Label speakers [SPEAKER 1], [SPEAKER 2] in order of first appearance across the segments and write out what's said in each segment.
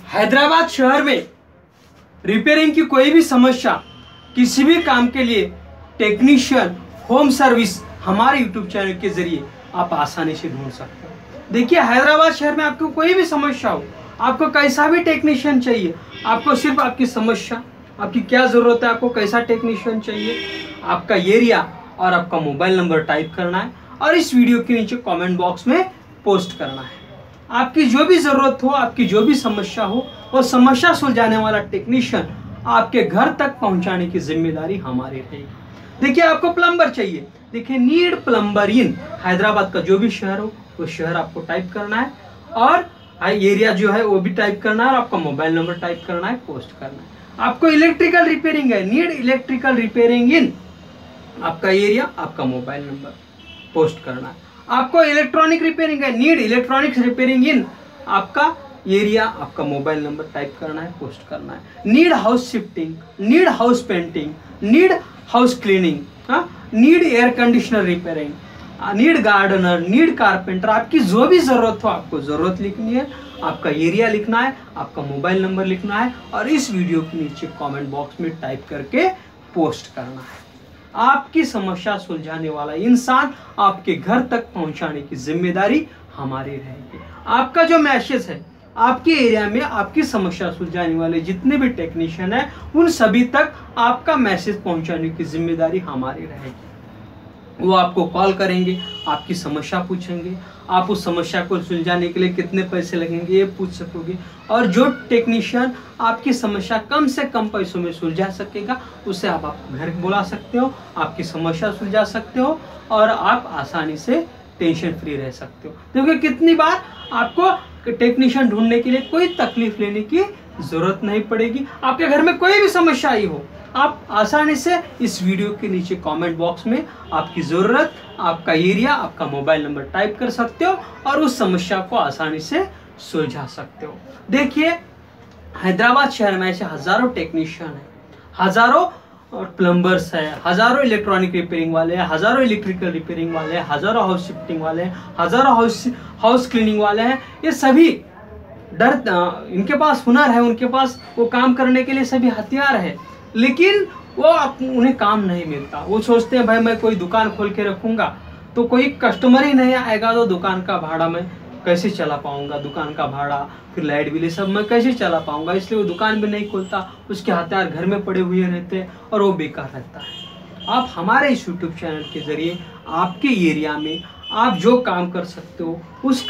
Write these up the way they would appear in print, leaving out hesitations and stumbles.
[SPEAKER 1] हैदराबाद शहर में रिपेयरिंग की कोई भी समस्या, किसी भी काम के लिए टेक्नीशियन, होम सर्विस हमारे यूट्यूब चैनल के जरिए आप आसानी से ढूंढ सकते हो। देखिए, हैदराबाद शहर में आपको कोई भी समस्या हो, आपको कैसा भी टेक्नीशियन चाहिए, आपको सिर्फ आपकी समस्या, आपकी क्या ज़रूरत है, आपको कैसा टेक्नीशियन चाहिए, आपका एरिया और आपका मोबाइल नंबर टाइप करना है और इस वीडियो के नीचे कमेंट बॉक्स में पोस्ट करना है। आपकी जो भी ज़रूरत हो, आपकी जो भी समस्या हो, वो समस्या सुलझाने वाला टेक्नीशियन आपके घर तक पहुंचाने की जिम्मेदारी हमारी रहेगी। देखिए, आपको प्लम्बर चाहिए, देखिए नीड प्लम्बर इन हैदराबाद का जो भी शहर हो वो शहर आपको टाइप करना है और एरिया जो है वो भी टाइप करना है और आपका मोबाइल नंबर टाइप करना है, पोस्ट करना है। आपको इलेक्ट्रिकल रिपेयरिंग है, नीड इलेक्ट्रिकल रिपेयरिंग इन आपका एरिया, आपका मोबाइल नंबर पोस्ट करना है। आपको इलेक्ट्रॉनिक रिपेयरिंग है, नीड इलेक्ट्रॉनिक्स रिपेयरिंग इन आपका एरिया, आपका मोबाइल नंबर टाइप करना है, पोस्ट करना है। Need house shifting, need house painting, need house cleaning, need air conditioner repairing, need gardener, need carpenter, आपकी जो भी जरूरत हो आपको जरूरत लिखनी है, आपका एरिया लिखना है, आपका मोबाइल नंबर लिखना है और इस वीडियो के नीचे कमेंट बॉक्स में टाइप करके पोस्ट करना है। आपकी समस्या सुलझाने वाला इंसान आपके घर तक पहुंचाने की जिम्मेदारी हमारी रहेगी। आपका जो मैसेज है, आपके एरिया में आपकी समस्या सुलझाने वाले जितने भी टेक्नीशियन हैं उन सभी तक आपका मैसेज पहुंचाने की जिम्मेदारी हमारी रहेगी। वो आपको कॉल करेंगे, आपकी समस्या पूछेंगे, आप उस समस्या को सुलझाने के लिए कितने पैसे लगेंगे ये पूछ सकोगे और जो टेक्नीशियन आपकी समस्या कम से कम पैसों में सुलझा सकेगा उसे आप घर बुला सकते हो, आपकी समस्या सुलझा सकते हो और आप आसानी से टेंशन फ्री रह सकते हो। क्योंकि कितनी बार आपको टेक्नीशियन ढूंढने के लिए कोई तकलीफ लेने की जरूरत नहीं पड़ेगी। आपके घर में कोई भी समस्या आई हो, आप आसानी से इस वीडियो के नीचे कमेंट बॉक्स में आपकी ज़रूरत, आपका एरिया, आपका मोबाइल नंबर टाइप कर सकते हो और उस समस्या को आसानी से सुलझा सकते हो। देखिए, हैदराबाद शहर में ऐसे हज़ारों टेक्नीशियन हैं, हज़ारों प्लम्बर्स हैं, हज़ारों इलेक्ट्रॉनिक रिपेयरिंग वाले हैं, हज़ारों इलेक्ट्रिकल रिपेयरिंग वाले हैं, हज़ारों हाउस शिफ्टिंग वाले हैं, हज़ारों हाउस क्लीनिंग वाले हैं। ये सभी इनके पास हुनर है, उनके पास वो काम करने के लिए सभी हथियार है, लेकिन वो उन्हें काम नहीं मिलता। वो सोचते हैं भाई मैं कोई दुकान खोल के रखूंगा तो कोई कस्टमर ही नहीं आएगा तो दुकान का भाड़ा मैं कैसे चला पाऊंगा, दुकान का भाड़ा फिर लाइट बिल सब मैं कैसे चला पाऊंगा, इसलिए वो दुकान भी नहीं खोलता, उसके हथियार घर में पड़े हुए रहते हैं और वो बेकार रहता है। आप हमारे इस यूट्यूब चैनल के जरिए आपके एरिया में आप जो काम कर सकते हो उस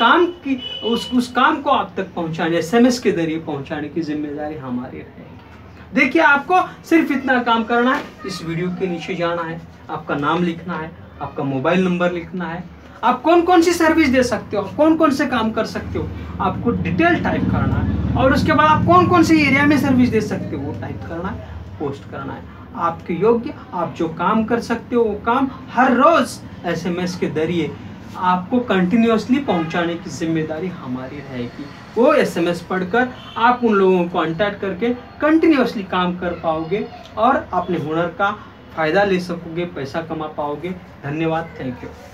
[SPEAKER 1] काम को आप तक पहुंचाने, SMS के जरिए पहुंचाने की जिम्मेदारी हमारी रहेगी। देखिए, आपको सिर्फ इतना काम करना है, इस वीडियो के नीचे जाना है, आपका नाम लिखना है, आपका मोबाइल नंबर लिखना है, आप कौन कौन सी सर्विस दे सकते हो, कौन कौन से काम कर सकते हो, आपको डिटेल टाइप करना है और उसके बाद आप कौन कौन से एरिया में सर्विस दे सकते हो वो टाइप करना है, पोस्ट करना है। आपके योग्य आप जो काम कर सकते हो वो काम हर रोज SMS के जरिए आपको कंटिन्यूअसली पहुंचाने की जिम्मेदारी हमारी रहेगी। वो SMS पढ़कर आप उन लोगों को कांटेक्ट करके कंटिन्यूअसली काम कर पाओगे और अपने हुनर का फ़ायदा ले सकोगे, पैसा कमा पाओगे। धन्यवाद, थैंक यू।